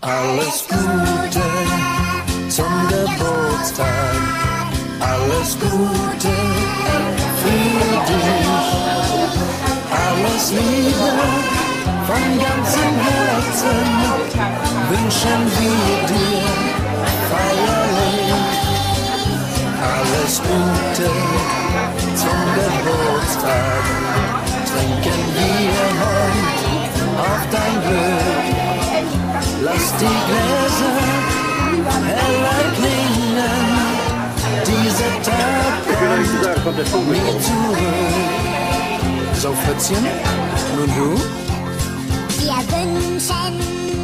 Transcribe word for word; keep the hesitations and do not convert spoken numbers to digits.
Alles Gute zum Geburtstag, alles Gute für dich, alles Liebe von ganzem Herzen wünschen wir dir feierlich. Alles Gute zum Geburtstag, trinken wir heute auf dein Glück. Lass die Gläser heller klingen, dieser Tag kommt mir zurück. So, Fritzchen, nun du? Wir wünschen